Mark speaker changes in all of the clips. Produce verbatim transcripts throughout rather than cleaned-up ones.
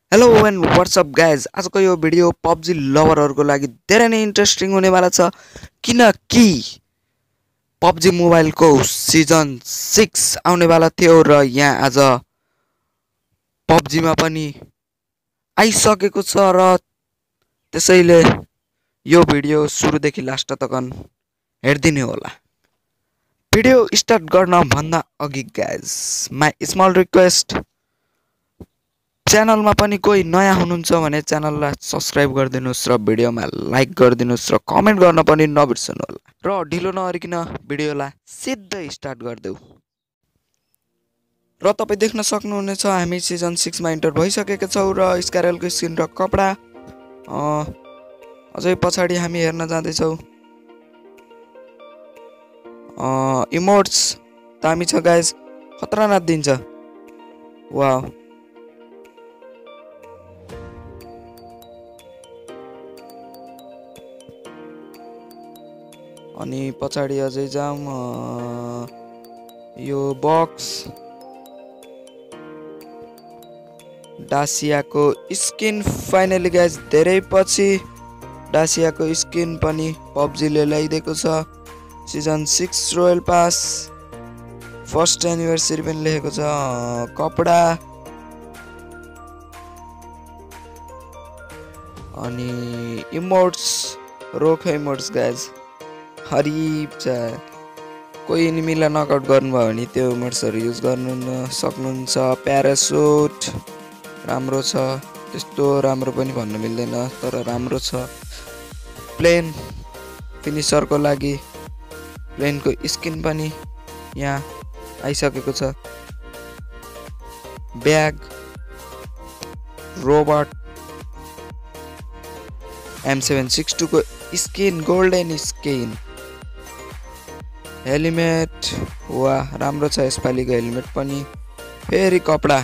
Speaker 1: Hello and what's up guys आजको यो video PUBG लभरहरूको लागि धेरै नै इन्ट्रेस्टिङ हुनेवाला छ किनकि पब्जी मोबाइलको सिजन सिक्स आउनेवाला थियो र यहाँ आज पब्जीमा पनि आइसकेको छ र त्यसैले यो भिडियो सुरुदेखि लास्ट तकन हेर्दिनै होला। भिडियो स्टार्ट गर्न भन्दा अघि गाइज माई स्मल रिक्वेस्ट, च्यानलमा पनि कोही नयाँ हुनुहुन्छ भने च्यानललाई सब्स्क्राइब गरिदिनुस् र भिडियोमा लाइक गरिदिनुस् र कमेन्ट गर्न पनि नबिर्सनु होला। र ढिलो नगरिकन भिडियोलाई सिधै स्टार्ट गरिदेऊ। र तपाईँ देख्न सक्नुहुनेछ हामी सिजन सिक्समा इन्टर भइसकेका छौँ र स्क्यारेलको स्किन र कपडा अझै पछाडि हामी हेर्न जाँदैछौँ। इमोट्स दामी छ गाइज, खतरनाक दिन्छ। वाउ, अनि पछाडि अझै जाम यो बक्स डासियाको स्किन फाइनली गाइज धेरै पछि डासियाको स्किन पनि पब्जीले ल्याइदिएको छ। Season six royale pass first anniversary पनि लेखेको छ। कपडा अनि इमोट्स रोक इमोट्स गाइज हरिब छ। कोही एनिमीलाई नकआउट गर्नुभयो भने त्यो इमोट्सहरू युज गर्नु सक्नुहुन्छ। प्यारासुट राम्रो छ, त्यस्तो राम्रो पनि भन्न मिल्दैन तर राम्रो छ। प्लेन फिनिसरको लागि प्लेनको स्किन पनि यहाँ आइसकेको छ। Bag robot M seven six two को स्किन गोल्डन स्किन। हेलमेट वा राम्रो छ यसपालिको हेलमेट पनि। फेरि कपडा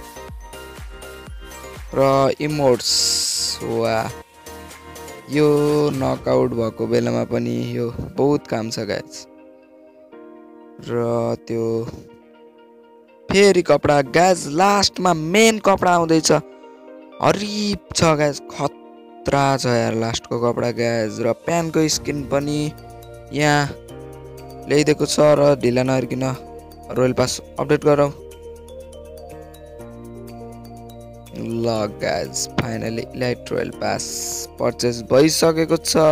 Speaker 1: र इमोट्स वा यो नकआउट भएको बेलामा पनि यो बहुत काम छ गाइज। र त्यो फेरि कपडा गाइज, लास्टमा मेन कपडा आउँदैछ। हरिब छ गाइज, खतरा छ यार लास्टको कपडा गाइज। र प्यानको स्किन पनि यहाँ ल्याइदिएको छ र ढिला नगरिकन रोयल पास अपडेट गरौँ। ल guys finally elite royale pass purchase भइसकेको छ।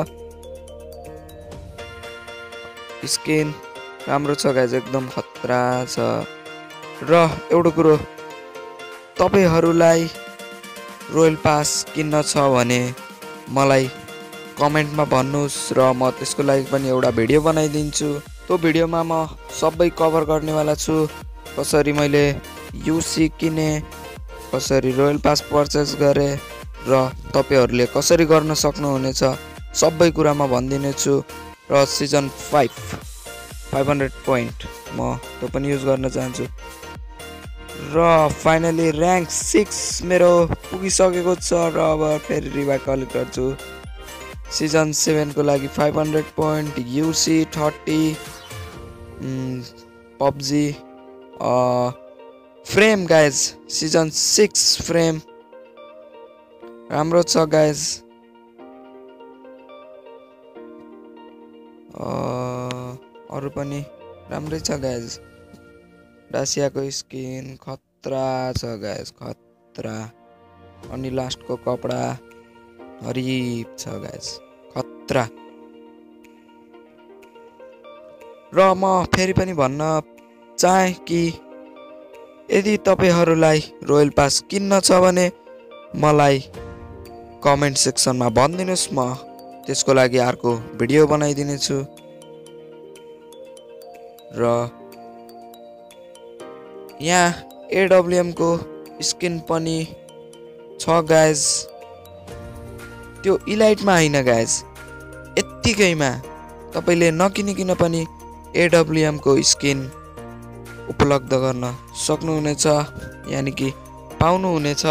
Speaker 1: स्किन राम्रो छ गाइज, एकदम खतरा छ। र एउटा कुरो, तपाईहरूलाई रोयल पास किन्न छ भने मलाई कमेन्टमा भन्नुहोस् र म त्यसको लागि पनि एउटा भिडियो बनाइदिन्छु। त्यो भिडियोमा म सबै कभर गर्नेवाला छु। कसरी मैले युसी किने, कसरी रोयल पास पर्चेस गरेँ र तपाईहरूले कसरी गर्न सक्नुहुनेछ सबै कुरा म भनिदिनेछु। र season five five hundred point म त्यो पनि युज गर्न चाहन्छु। र फाइनली ऱ्याङ्क सिक्स मेरो पुगिसकेको छ र अब फेरि रिवार्ड कलेक्ट गर्छु। सिजन सेभेनको लागि five hundred point, UC thirty, PUBG frame guys season six frame राम्रो छ गाइज। अरू पनि राम्रै छ गाइज। डासियाको स्किन खतरा छ गाइज, खतरा। अनि लास्टको कपडा हरिब छ गाइज, खतरा। र म फेरि पनि भन्न चाहे कि यदि तपाईहरूलाई रोयल पास किन्न छ भने मलाई कमेन्ट सेक्सनमा भनिदिनुहोस्, म त्यसको लागि अर्को भिडियो बनाइदिनेछु। र यहाँ एडब्लुएम को स्किन पनि छ गाइज, त्यो इलाइटमा होइन गाइज, यत्तिकैमा तपाईँले नकिनिकन पनि एडब्लुएम को स्किन उपलब्ध गर्न सक्नुहुनेछ, यानि कि पाउनुहुनेछ।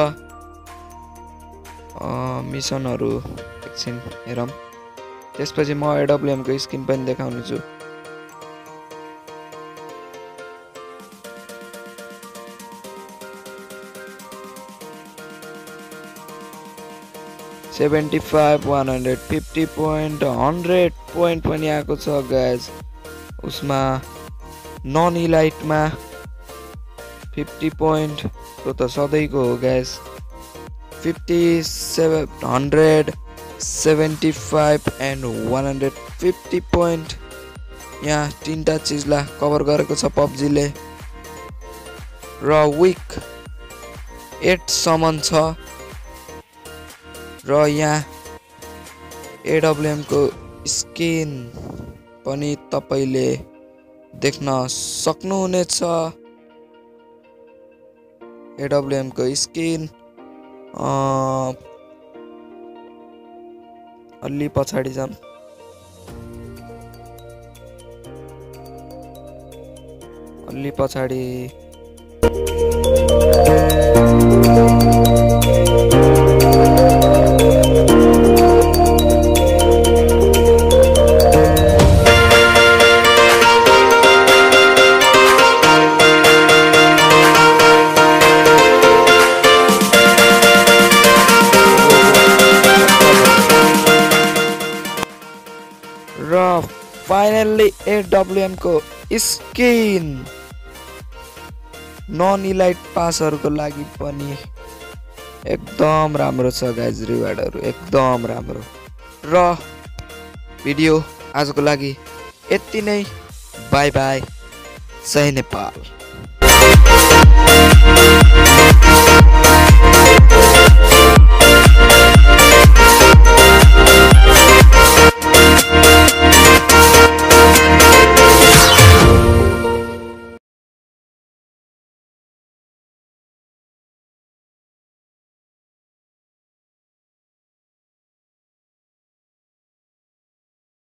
Speaker 1: मिसनहरू एकछिन हेरौँ, त्यसपछि म एडब्लुएम को स्किन पनि देखाउनेछु। Seventy five one hundred fifty point hundred point पनि आएको छ गाइज। उसमा नन इलाइटमा फिफ्टी पोइन्ट त्यो त सधैँको हो guys. Fifty seven hundred seventy five and one hundred fifty point यहाँ तीनटा चिजलाई कभर गरेको छ पब्जीले। र विक एट सम्म छ र यहाँ एडब्ल्युएम को स्किन पनि तपाईले देख्न सक्नुहुनेछ। एडब्ल्युएम को स्किन अलि पछाडि जाम। अलि पछाडि र फाइनल्ली एडब्ल्युएम को स्किन नन इलाइट पासहरुको लागि पनि एकदम राम्रो छ गाइज। रिवार्डहरु एकदम राम्रो। र भिडियो आजको लागि यति नै। Bye bye. जय नेपाल।